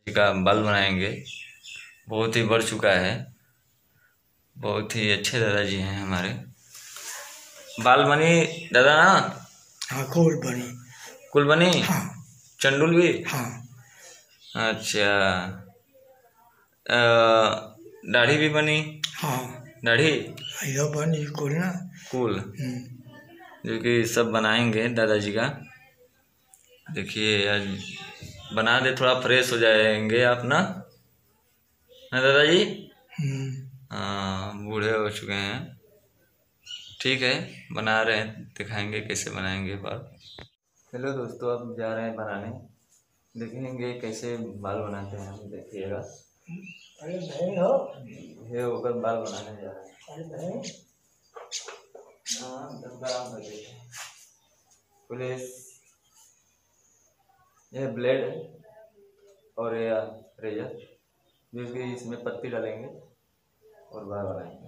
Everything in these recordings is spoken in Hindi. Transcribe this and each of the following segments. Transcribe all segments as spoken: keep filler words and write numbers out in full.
जी का बाल बनाएंगे। बहुत ही बढ़ चुका है, बहुत ही अच्छे दादाजी हैं हमारे। बाल बनी दादा ना? हाँ, कुल बनी। कुल बनी? हाँ। चंडुल भी? हाँ। अच्छा, दाढ़ी भी बनी? हाँ, दाढ़ी यो बनी कुल ना। कुल जो कि सब बनाएंगे दादाजी का। देखिए आज बना दे, थोड़ा फ्रेश हो जाएंगे आप ना, ना दादाजी? हाँ, बूढ़े हो चुके हैं। ठीक है, बना रहे हैं, दिखाएंगे कैसे बनाएंगे बाल। हेलो दोस्तों, अब जा रहे हैं बनाने, देखेंगे कैसे बाल बनाते हैं हम, देखिएगा। अरे नहीं हो, ये होकर बाल बनाने जा रहे हैं। अरे नहीं। हाँ, पुलिस, ये ब्लेड है और ये रेजर, जो कि इसमें पत्ती डालेंगे और बाल बनाएंगे।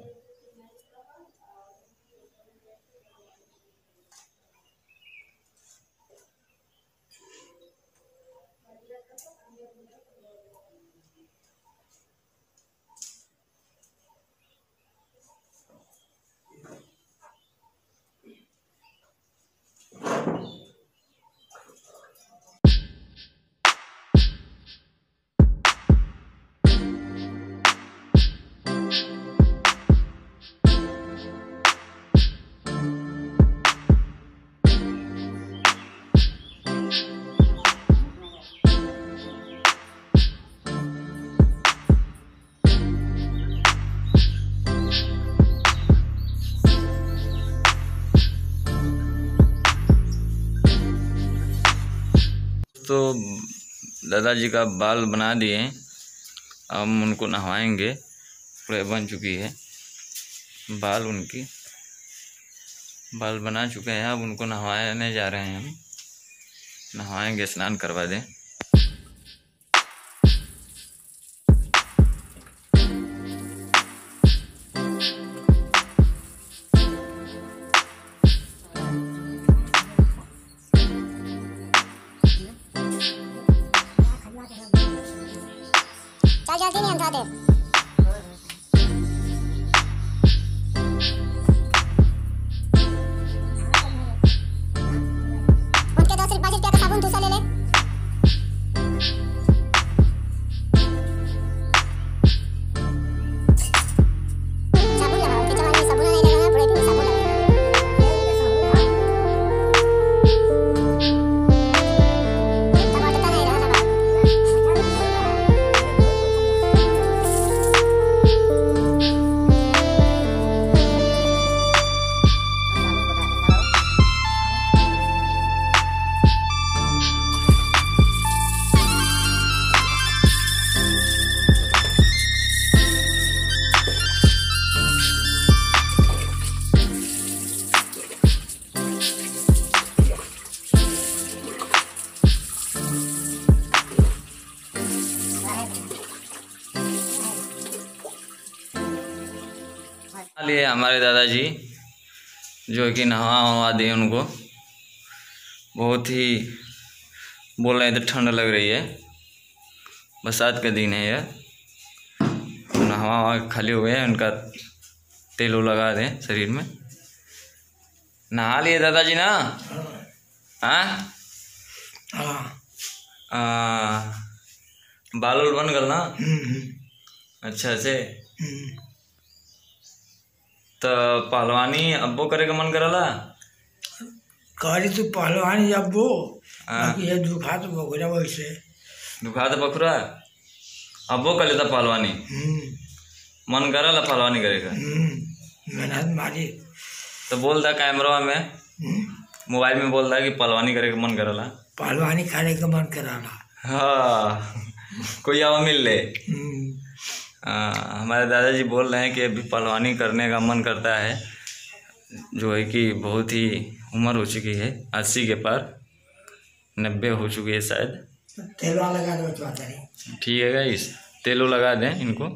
तो दादाजी का बाल बना दिए, अब हम उनको नहवाएंगे। पूरे बन चुकी है बाल उनकी, बाल बना चुके हैं। अब उनको नहवाने जा रहे हैं हम, नहवाएंगे, स्नान करवा दें। जल्दी नहीं अंधा दे। उनके दस रुपये का साबुन दूसरा ले ले। साबुन लगाओ, उनके जमाने में साबुन नहीं लगाना, बड़े भी साबुन लगाओ। लिए हमारे दादाजी जो कि नहा वहा दिए उनको। बहुत ही बोल रहे थे ठंड लग रही है, बरसात का दिन है यह। नहा वहा खाली हुए हैं, उनका तेल लगा दें शरीर में। नहा लिए दादाजी ना? हाँ हाँ, बाल उल बन गल ना? अच्छा से तो पहलवानी अब्बो करे का मन करला? करी तो पहलवानी अब्बो, बाकी ये दुखा तो बखुरा वैसे। दुखा तो बखुरा अब्बो कर लेता पहलवानी, मन करला पहलवानी करेगा? मेहनत मारी तो बोल दा कैमरा में, मोबाइल में बोल दा कि पहलवानी करे का मन करला। पहलवानी करे का मन कराला। हाँ, कोई आवा मिल ले। आ, हमारे दादाजी बोल रहे हैं कि अभी पहलवानी करने का मन करता है, जो है कि बहुत ही उम्र हो चुकी है, अस्सी के पार, नब्बे हो चुकी है शायद। तेल लगा दो तो ठीक है गाइस, तेल लगा दें इनको।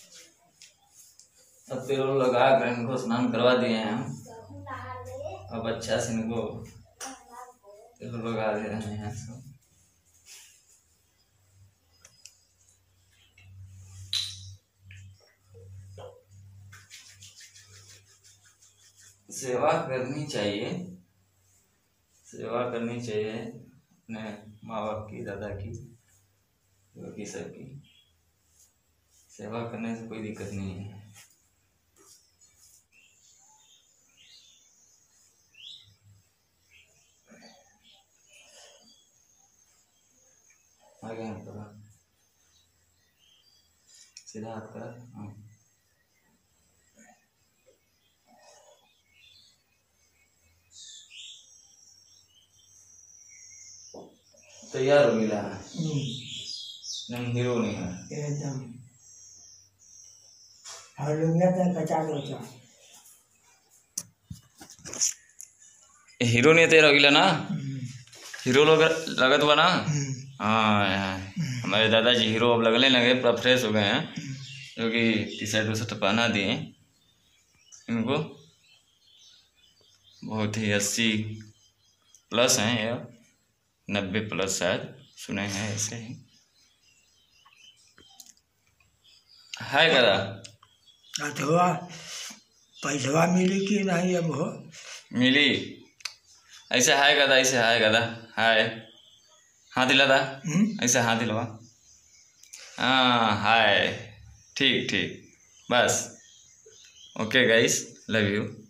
अब तेल लगा कर इनको स्नान करवा दिए हैं हम। अब अच्छा से इनको तेल लगा दे रहे हैं सब। सेवा करनी चाहिए, सेवा करनी चाहिए अपने माँ बाप की, दादा की, बाकी सबकी। सेवा करने से कोई दिक्कत नहीं है। आगे हाथ करा, सीधा हाथ करा। हाँ, तैयार हो मिला है, नहीं हीरो नहीं है एकदम। और लुंगा तो पचास बचा। हीरो नहीं तेरा गिला ना, हीरो लग लगत बा ना। हाँ, हमारे दादाजी हीरो अब लगने लगे, पूरा फ्रेश हो गए हैं, क्योंकि टी शर्ट वी शर्ट पहना दिए इनको। बहुत ही अस्सी प्लस हैं या नब्बे प्लस शायद सुने हैं ऐसे ही। है कदा अथवा पैसवा मिली कि नहीं अब हो मिली, ऐसे है कदा, ऐसे है कदा, है हाँ दिला था, ऐसे हाँ दिलवा। हाँ हाय, ठीक ठीक बस। Okay guys, love you.